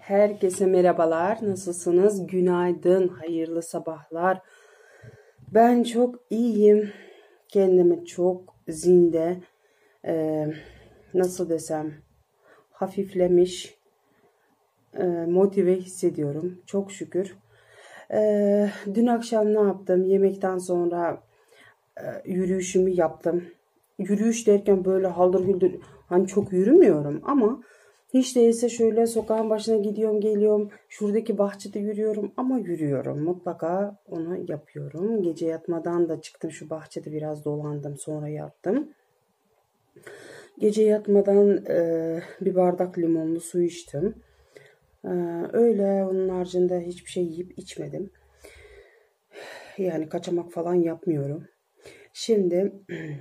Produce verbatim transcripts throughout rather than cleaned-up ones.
Herkese merhabalar. Nasılsınız? Günaydın, hayırlı sabahlar. Ben çok iyiyim. Kendimi çok zinde, e, nasıl desem, hafiflemiş, e, motive hissediyorum. Çok şükür. E, dün akşam ne yaptım? Yemekten sonra e, yürüyüşümü yaptım. Yürüyüş derken böyle haldır güldür, hani çok yürümüyorum ama hiç değilse şöyle sokağın başına gidiyorum geliyorum. Şuradaki bahçede yürüyorum ama yürüyorum. Mutlaka onu yapıyorum. Gece yatmadan da çıktım, şu bahçede biraz dolandım, sonra yattım. Gece yatmadan e, bir bardak limonlu su içtim. E, öyle onun haricinde hiçbir şey yiyip içmedim. Yani kaçamak falan yapmıyorum. Şimdi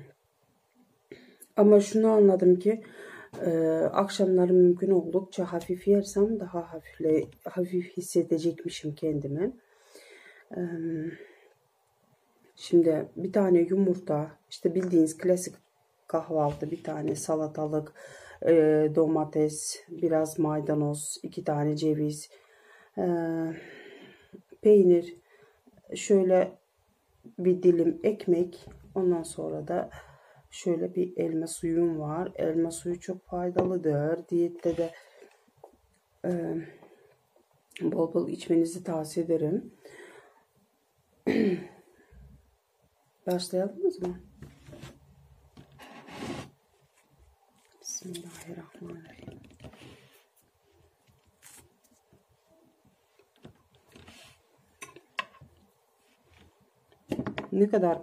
ama şunu anladım ki e, akşamları mümkün oldukça hafif yersem daha hafifle, hafif hissedecekmişim kendimi. E, şimdi bir tane yumurta, işte bildiğiniz klasik kahvaltı, bir tane salatalık, e, domates, biraz maydanoz, iki tane ceviz, e, peynir, şöyle bir dilim ekmek, ondan sonra da şöyle bir elma suyum var. Elma suyu çok faydalıdır. Diyette de e, bol bol içmenizi tavsiye ederim. Başlayalımız mı? Bismillahirrahmanirrahim. Ne kadar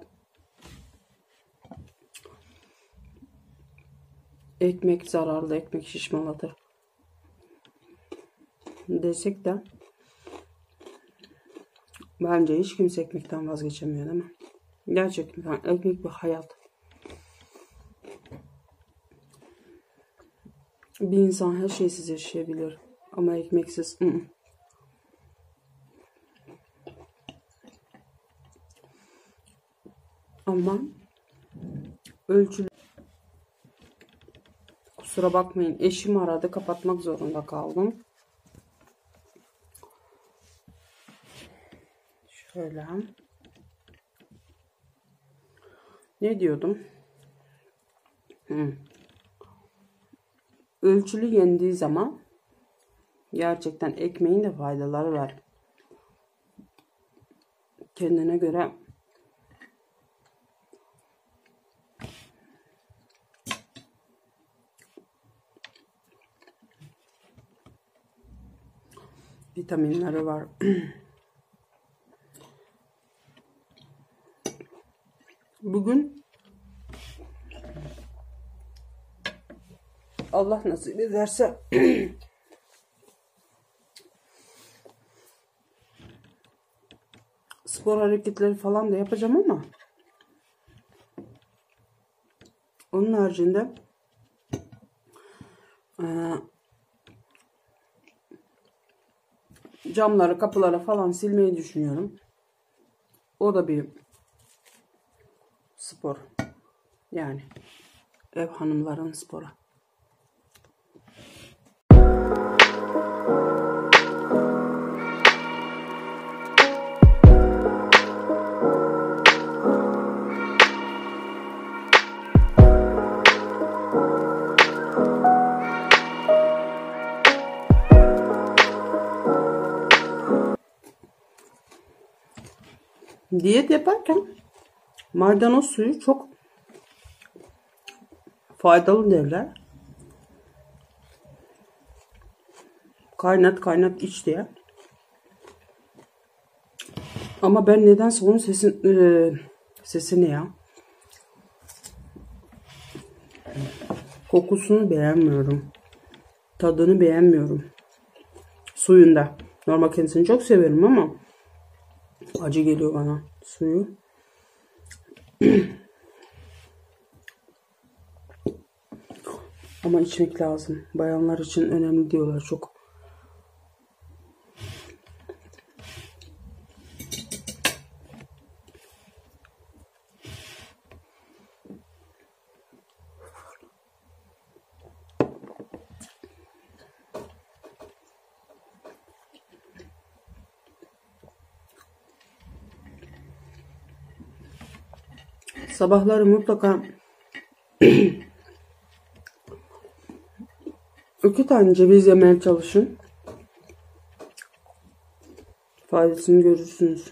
ekmek zararlı, ekmek şişmanlatır desek de bence hiç kimse ekmekten vazgeçemiyor, değil mi? Gerçekten ekmek bir hayat. Bir insan her şeysiz yaşayabilir ama ekmeksiz ı-ı. Ama ölçülü. Kusura bakmayın, eşim aradı, kapatmak zorunda kaldım. Şöyle. Ne diyordum? Hı. Ölçülü yendiği zaman gerçekten ekmeğin de faydaları var. Kendine göre vitaminleri var. Bugün Allah nasip ederse spor hareketleri falan da yapacağım ama onun haricinde e, camları, kapıları falan silmeyi düşünüyorum. O da bir spor. Yani ev hanımların sporu. Diyet yaparken maydanoz suyu çok faydalı derler. Kaynat kaynat iç diye. Ama ben nedense onun sesin e, sesini ya kokusunu beğenmiyorum. Tadını beğenmiyorum. Suyunda. Normal kendisini çok severim ama acı geliyor bana suyu. Ama içmek lazım. Bayanlar için önemli diyorlar çok. Sabahları mutlaka iki tane ceviz yemeye çalışın. Faydasını görürsünüz.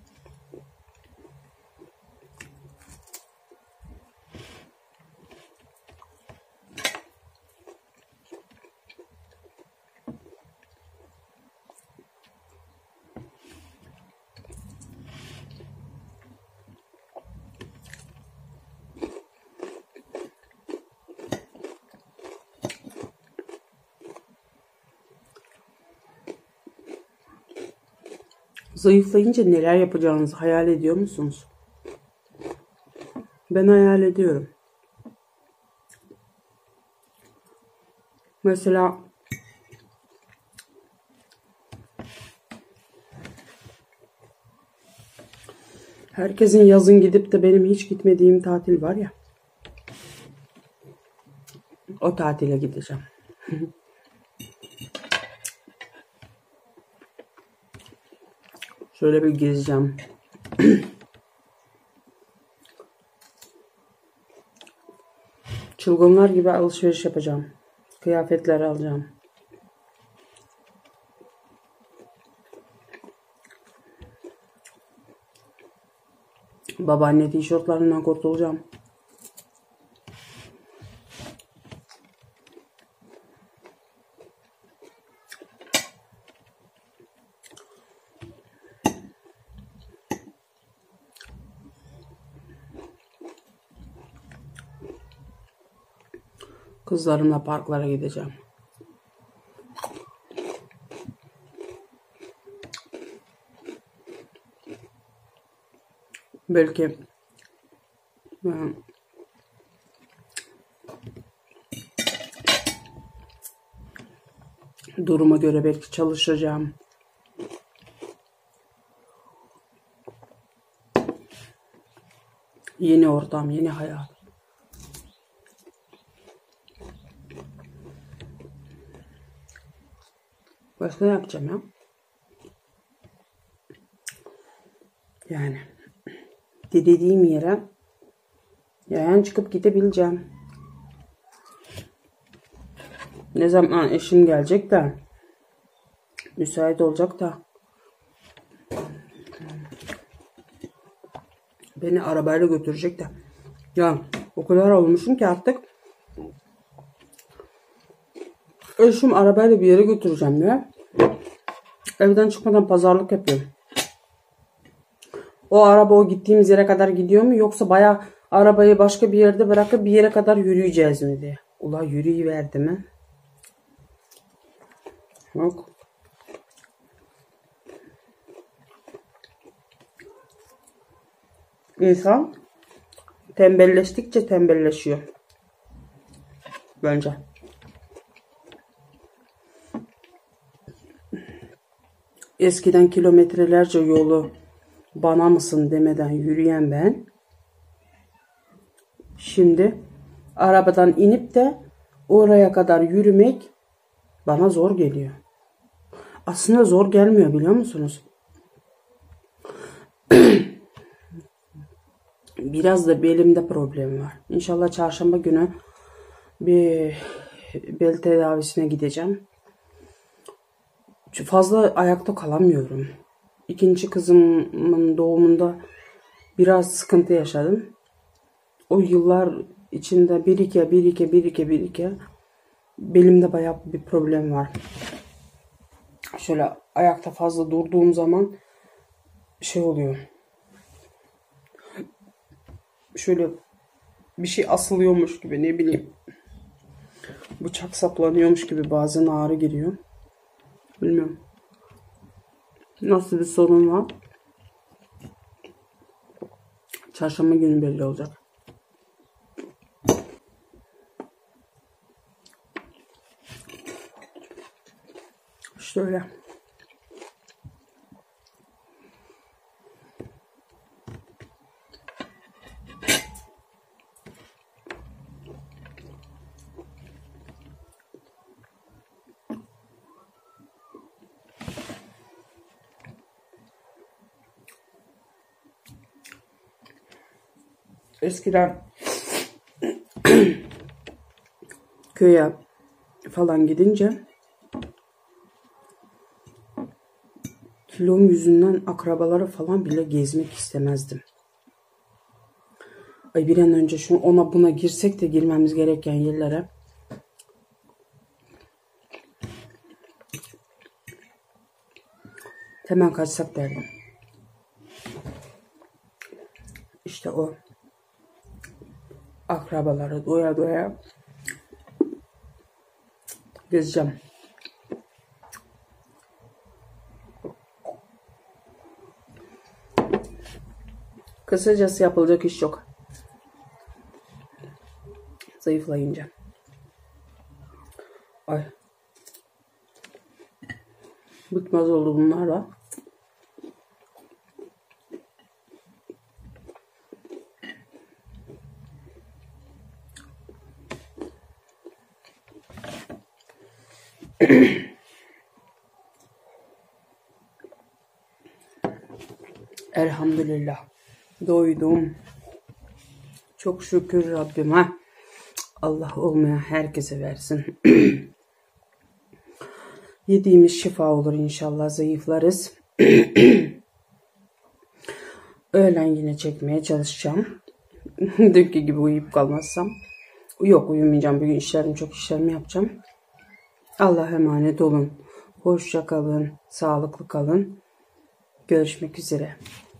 Zayıflayınca neler yapacağınızı hayal ediyor musunuz? Ben hayal ediyorum. Mesela herkesin yazın gidip de benim hiç gitmediğim tatil var ya. O tatile gideceğim. Şöyle bir gezeceğim. Çılgınlar gibi alışveriş yapacağım. Kıyafetler alacağım. Babaanne tişörtlerinden kurtulacağım. Kızlarımla parklara gideceğim. Belki yani, duruma göre belki çalışacağım. Yeni ortam, yeni hayat. Başka ne yapacağım ya? Yani dediğim yere yayan çıkıp gidebileceğim. Ne zaman eşim gelecek de müsait olacak da beni arabayla götürecek de. Ya o kadar olmuşum ki artık eşim arabayla bir yere götüreceğim ya. Evden çıkmadan pazarlık yapıyorum. O araba o gittiğimiz yere kadar gidiyor mu yoksa bayağı arabayı başka bir yerde bırakıp bir yere kadar yürüyeceğiz mi diye. Ula yürüyüverdi mi? Yok. İnsan tembelleştikçe tembelleşiyor. Bence. Eskiden kilometrelerce yolu bana mısın demeden yürüyen ben, şimdi arabadan inip de oraya kadar yürümek bana zor geliyor. Aslında zor gelmiyor biliyor musunuz? Biraz da belimde problem var. İnşallah çarşamba günü bir bel tedavisine gideceğim. Fazla ayakta kalamıyorum. İkinci kızımın doğumunda biraz sıkıntı yaşadım. O yıllar içinde birike birike birike birike belimde bayağı bir problem var. Şöyle ayakta fazla durduğum zaman şey oluyor. Şöyle bir şey asılıyormuş gibi, ne bileyim. Bıçak saplanıyormuş gibi bazen ağrı giriyor. Bilmiyorum. Nasıl bir sorun var? Çarşamba günü belli olacak. İşte öyle. eskiden köye falan gidince kilom yüzünden akrabaları falan bile gezmek istemezdim. Ay bir an önce şu ona buna girsek de girmemiz gereken yerlere hemen kaçsak derdim. İşte o akrabaları doya doya gezeceğim. Kısacası yapılacak iş yok. Zayıflayınca. Ay. Bitmez oldu bunlar da. Elhamdülillah. Doydum. Çok şükür Rabbime. Allah olmayan herkese versin. Yediğimiz şifa olur inşallah, zayıflarız. Öğlen yine çekmeye çalışacağım. Dünkü gibi uyuyup kalmazsam. Yok, uyumayacağım. Bugün işlerim çok, işlerimi yapacağım. Allah'a emanet olun. Hoşça kalın. Sağlıklı kalın. Görüşmek üzere.